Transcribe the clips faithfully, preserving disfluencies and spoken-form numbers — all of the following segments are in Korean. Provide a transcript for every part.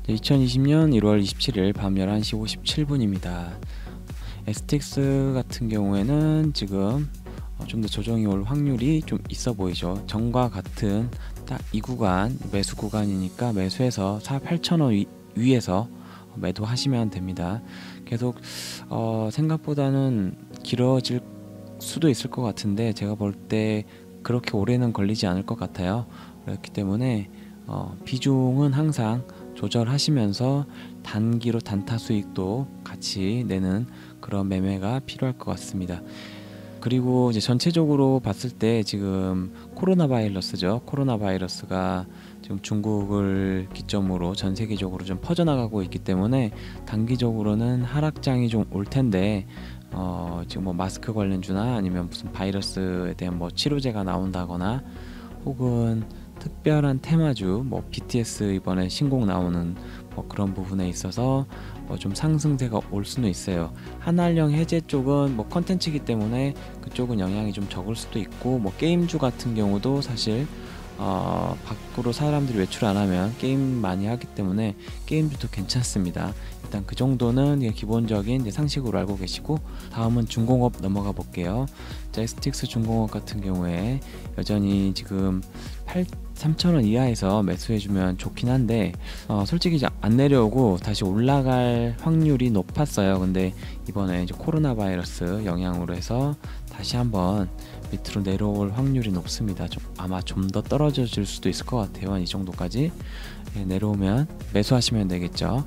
이천이십 년 일월 이십칠일 밤 열한 시 오십칠 분입니다. 에스티엑스 같은 경우에는 지금 좀 더 조정이 올 확률이 좀 있어 보이죠. 전과 같은 딱 이 구간 매수 구간이니까 매수해서 팔천 원 위, 위에서 매도하시면 됩니다. 계속 어, 생각보다는 길어질 수도 있을 것 같은데 제가 볼 때 그렇게 오래는 걸리지 않을 것 같아요. 그렇기 때문에 어, 비중은 항상 조절하시면서 단기로 단타 수익도 같이 내는 그런 매매가 필요할 것 같습니다. 그리고 이제 전체적으로 봤을 때 지금 코로나 바이러스죠. 코로나 바이러스가 지금 중국을 기점으로 전 세계적으로 좀 퍼져나가고 있기 때문에 단기적으로는 하락장이 좀 올 텐데 어, 지금 뭐 마스크 관련주나 아니면 무슨 바이러스에 대한 뭐 치료제가 나온다거나 혹은 특별한 테마주 뭐 비티에스 이번에 신곡 나오는 뭐 그런 부분에 있어서 뭐 좀 상승세가 올 수는 있어요. 한알령 해제 쪽은 뭐 컨텐츠이기 때문에 그쪽은 영향이 좀 적을 수도 있고, 뭐 게임주 같은 경우도 사실 어, 밖으로 사람들이 외출 안 하면 게임 많이 하기 때문에 게임주도 괜찮습니다. 일단 그 정도는 기본적인 상식으로 알고 계시고, 다음은 중공업 넘어가 볼게요. 자, 에스티엑스 중공업 같은 경우에 여전히 지금 삼천 원 이하에서 매수해주면 좋긴 한데 어, 솔직히 안 내려오고 다시 올라갈 확률이 높았어요. 근데 이번에 이제 코로나 바이러스 영향으로 해서 다시 한번 밑으로 내려올 확률이 높습니다. 좀, 아마 좀 더 떨어져 줄 수도 있을 것 같아요. 이 정도까지 예, 내려오면 매수하시면 되겠죠.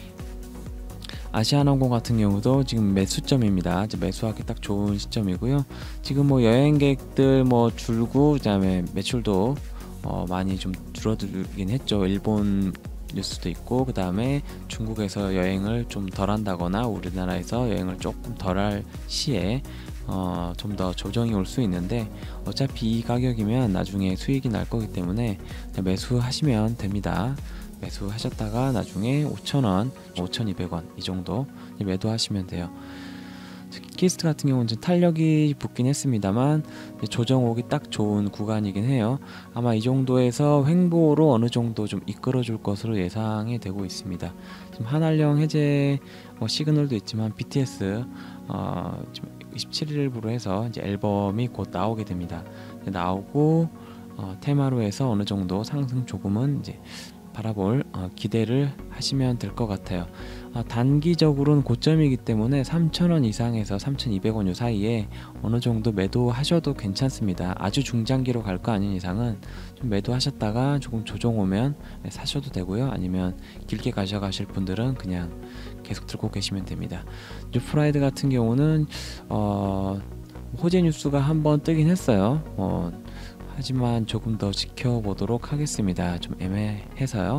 아시아나항공 같은 경우도 지금 매수점입니다. 매수하기 딱 좋은 시점이고요. 지금 뭐 여행객들 뭐 줄고 그다음에 매출도 어 많이 좀 줄어들긴 했죠. 일본 뉴스도 있고, 그 다음에 중국에서 여행을 좀 덜 한다거나 우리나라에서 여행을 조금 덜 할 시에 어, 좀 더 조정이 올 수 있는데, 어차피 이 가격이면 나중에 수익이 날 거기 때문에 매수하시면 됩니다. 매수하셨다가 나중에 오천 원, 오천이백 원 이 정도 매도하시면 돼요. 키스트 같은 경우는 좀 탄력이 붙긴 했습니다만 조정 오기 딱 좋은 구간이긴 해요. 아마 이 정도에서 횡보로 어느 정도 좀 이끌어 줄 것으로 예상이 되고 있습니다. 지금 한알령 해제 뭐 시그널도 있지만 비티에스 어, 지금 이십칠일부로 해서 이제 앨범이 곧 나오게 됩니다. 나오고 어, 테마로 해서 어느 정도 상승 조금은 이제 바라볼 어, 기대를 하시면 될 것 같아요. 어, 단기적으로는 고점이기 때문에 삼천 원 이상에서 삼천이백 원 요 사이에 어느 정도 매도하셔도 괜찮습니다. 아주 중장기로 갈 거 아닌 이상은 좀 매도하셨다가 조금 조정 오면 사셔도 되고요. 아니면 길게 가져가실 분들은 그냥 계속 들고 계시면 됩니다. 뉴프라이드 같은 경우는 어, 호재 뉴스가 한번 뜨긴 했어요. 어, 하지만 조금 더 지켜보도록 하겠습니다. 좀 애매해서요.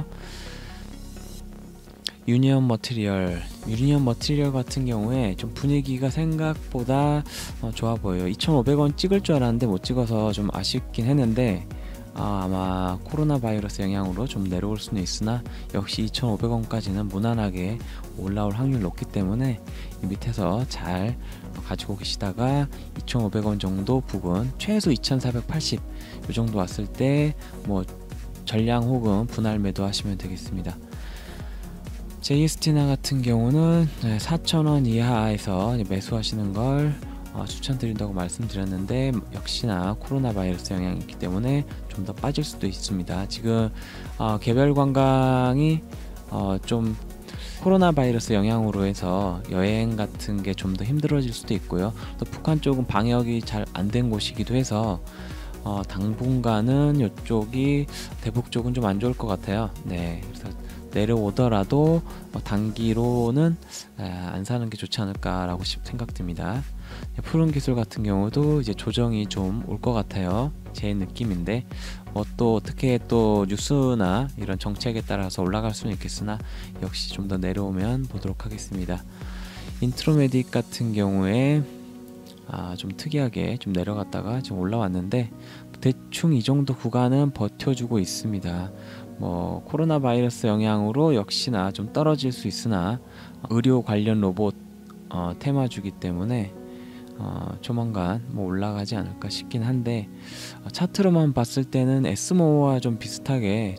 유니언 머티리얼 유니언 머티리얼 같은 경우에 좀 분위기가 생각보다 어, 좋아 보여요. 이천오백 원 찍을 줄 알았는데 못 찍어서 좀 아쉽긴 했는데 아, 아마 코로나 바이러스 영향으로 좀 내려올 수는 있으나 역시 이천오백 원까지는 무난하게 올라올 확률이 높기 때문에 이 밑에서 잘 가지고 계시다가 이천오백 원 정도 부근, 최소 이천사백팔십 이 정도 왔을 때 뭐 전량 혹은 분할 매도 하시면 되겠습니다. 제이에스티나 같은 경우는 사천 원 이하에서 매수하시는 걸 어, 추천드린다고 말씀드렸는데 역시나 코로나 바이러스 영향이 있기 때문에 좀 더 빠질 수도 있습니다. 지금 어, 개별 관광이 어, 좀 코로나 바이러스 영향으로 해서 여행 같은 게 좀 더 힘들어질 수도 있고요. 또 북한 쪽은 방역이 잘 안 된 곳이기도 해서 어, 당분간은 이쪽이 대북 쪽은 좀 안 좋을 것 같아요. 네, 그래서 내려오더라도 어, 단기로는 아, 안 사는 게 좋지 않을까라고 생각됩니다. 푸른 기술 같은 경우도 이제 조정이 좀 올 것 같아요. 제 느낌인데 뭐 또 어떻게 또 뉴스나 이런 정책에 따라서 올라갈 수는 있겠으나 역시 좀 더 내려오면 보도록 하겠습니다. 인트로메딕 같은 경우에 아, 좀 특이하게 좀 내려갔다가 지금 올라왔는데 대충 이 정도 구간은 버텨주고 있습니다. 뭐 코로나 바이러스 영향으로 역시나 좀 떨어질 수 있으나 의료 관련 로봇 어, 테마주기 때문에 어, 조만간 뭐 올라가지 않을까 싶긴 한데 어, 차트로만 봤을 때는 에스모와 좀 비슷하게 좀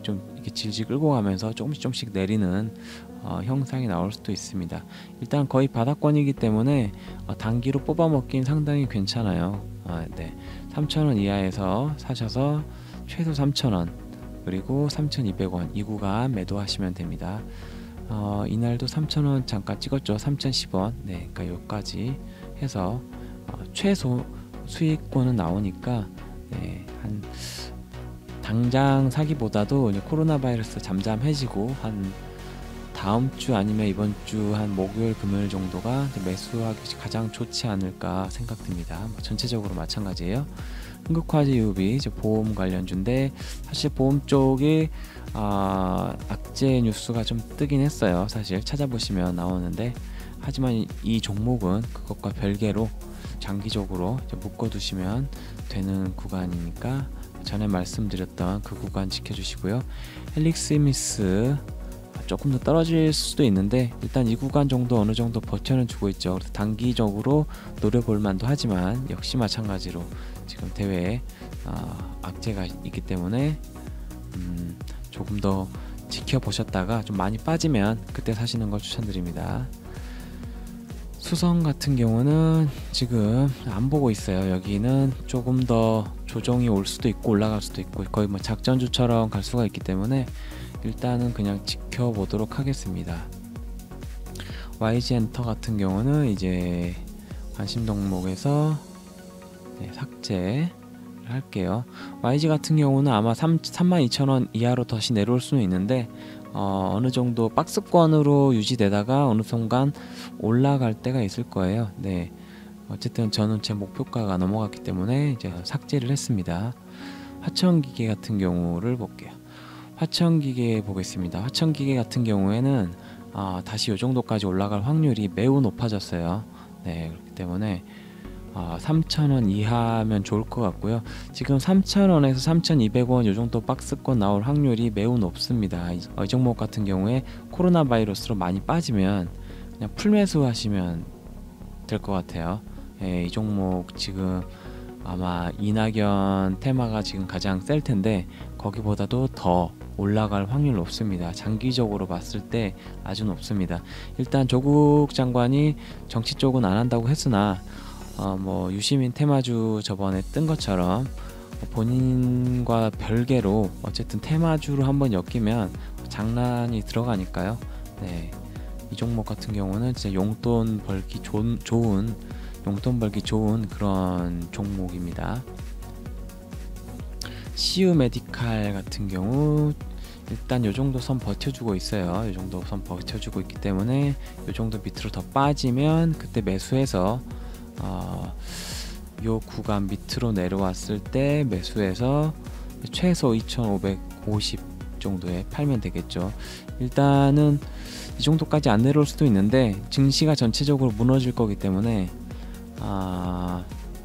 이렇게 질질 끌고 가면서 조금씩 조금씩 내리는 어, 형상이 나올 수도 있습니다. 일단 거의 바닥권이기 때문에 어, 단기로 뽑아 먹긴 상당히 괜찮아요. 아, 네. 삼천 원 이하에서 사셔서 최소 삼천 원 그리고 삼천이백 원 이 구간 매도하시면 됩니다. 어, 이날도 삼천 원 잠깐 찍었죠. 삼천십 원. 네, 그러니까 여기까지 해서 어, 최소 수익권은 나오니까 네, 한 당장 사기보다도 이제 코로나 바이러스 잠잠해지고 한 다음 주 아니면 이번 주 한 목요일 금요일 정도가 매수하기 가장 좋지 않을까 생각됩니다. 뭐 전체적으로 마찬가지예요. 흥국화재유비 이제 보험 관련주인데 사실 보험 쪽이 아, 악재 뉴스가 좀 뜨긴 했어요. 사실 찾아보시면 나오는데 하지만 이, 이 종목은 그것과 별개로 장기적으로 이제 묶어두시면 되는 구간이니까 전에 말씀드렸던 그 구간 지켜주시고요. 헬릭스미스 조금 더 떨어질 수도 있는데 일단 이 구간 정도 어느 정도 버텨는 주고 있죠. 그래서 단기적으로 노려볼 만도 하지만 역시 마찬가지로 지금 대회에 어, 악재가 있기 때문에 음, 조금 더 지켜보셨다가 좀 많이 빠지면 그때 사시는 걸 추천드립니다. 수성 같은 경우는 지금 안 보고 있어요. 여기는 조금 더 조정이 올 수도 있고 올라갈 수도 있고 거의 뭐 작전주처럼 갈 수가 있기 때문에 일단은 그냥 지켜보도록 하겠습니다. 와이지엔터 같은 경우는 이제 관심 종목에서 네, 삭제를 할게요. 와이지 같은 경우는 아마 삼만 이천 원 이하로 다시 내려올 수는 있는데 어, 어느 정도 박스권으로 유지되다가 어느 순간 올라갈 때가 있을 거예요. 네, 어쨌든 저는 제 목표가가 넘어갔기 때문에 이제 삭제를 했습니다. 화천기계 같은 경우를 볼게요. 화천기계 보겠습니다. 화천기계 같은 경우에는 어, 다시 이 정도까지 올라갈 확률이 매우 높아졌어요. 네, 그렇기 때문에 어, 삼천 원 이하면 좋을 것 같고요. 지금 삼천 원에서 삼천이백 원 이 정도 박스권 나올 확률이 매우 높습니다. 이, 어, 이 종목 같은 경우에 코로나 바이러스로 많이 빠지면 그냥 풀매수 하시면 될 것 같아요. 예, 이 종목 지금 아마 이낙연 테마가 지금 가장 셀 텐데 거기보다도 더 올라갈 확률 높습니다. 장기적으로 봤을 때 아주 높습니다. 일단 조국 장관이 정치 쪽은 안 한다고 했으나 어, 뭐 유시민 테마주 저번에 뜬 것처럼 본인과 별개로 어쨌든 테마주로 한번 엮이면 장난이 들어가니까요. 네, 이 종목 같은 경우는 진짜 용돈 벌기 좋은, 좋은 용돈 벌기 좋은 그런 종목입니다. 시우 메디칼 같은 경우 일단 요 정도 선 버텨주고 있어요. 요 정도 선 버텨주고 있기 때문에 요 정도 밑으로 더 빠지면 그때 매수해서 어, 요 구간 밑으로 내려왔을 때 매수해서 최소 이천오백오십 정도에 팔면 되겠죠. 일단은 이 정도까지 안 내려올 수도 있는데 증시가 전체적으로 무너질 거기 때문에 아,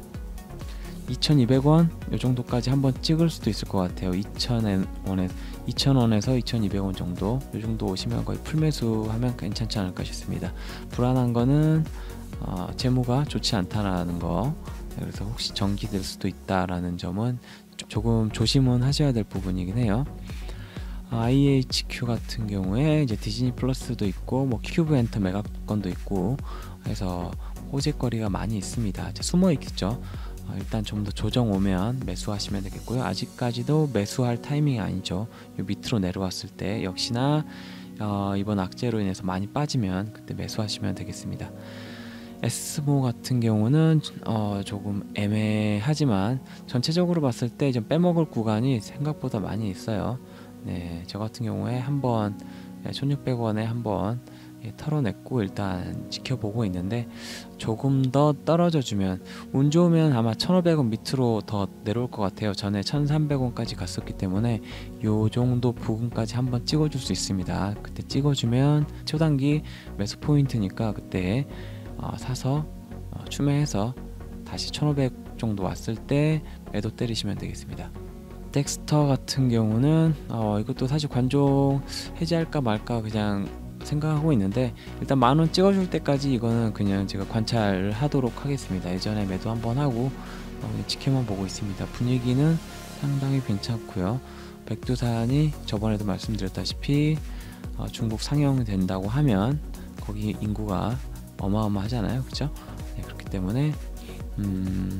이천이백 원 요 정도까지 한번 찍을 수도 있을 것 같아요. 이천 원에서 이천 원에서 이천이백 원 정도 요 정도 오시면 거의 풀매수하면 괜찮지 않을까 싶습니다. 불안한 거는 어, 재무가 좋지 않다라는 거, 그래서 혹시 정기될 수도 있다라는 점은 조금 조심은 하셔야 될 부분이긴 해요. 아이에이치큐 같은 경우에 이제 디즈니 플러스도 있고 뭐 큐브 엔터 메가건도 있고 해서 호재거리가 많이 있습니다. 숨어 있겠죠. 어, 일단 좀 더 조정 오면 매수하시면 되겠고요. 아직까지도 매수할 타이밍이 아니죠. 요 밑으로 내려왔을 때 역시나 어, 이번 악재로 인해서 많이 빠지면 그때 매수하시면 되겠습니다. 에스모 같은 경우는 어, 조금 애매하지만 전체적으로 봤을 때 좀 빼먹을 구간이 생각보다 많이 있어요. 네, 저 같은 경우에 한번 천육백 원에 한번 예, 털어냈고 일단 지켜보고 있는데 조금 더 떨어져 주면 운 좋으면 아마 천오백 원 밑으로 더 내려올 것 같아요. 전에 천삼백 원까지 갔었기 때문에 요 정도 부분까지 한번 찍어줄 수 있습니다. 그때 찍어주면 초단기 매수 포인트니까 그때 어, 사서 어, 추매해서 다시 천오백 정도 왔을 때 매도 때리시면 되겠습니다. 덱스터 같은 경우는 어, 이것도 사실 관종 해지할까 말까 그냥 생각하고 있는데 일단 만원 찍어줄 때까지 이거는 그냥 제가 관찰을 하도록 하겠습니다. 예전에 매도 한번 하고 어, 지켜만 보고 있습니다. 분위기는 상당히 괜찮고요. 백두산이 저번에도 말씀드렸다시피 어, 중국 상영된다고 하면 거기 인구가 어마어마하잖아요, 그죠? 네, 그렇기 때문에 음,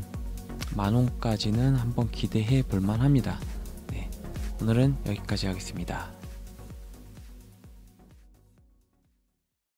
만원까지는 한번 기대해 볼만 합니다. 네, 오늘은 여기까지 하겠습니다.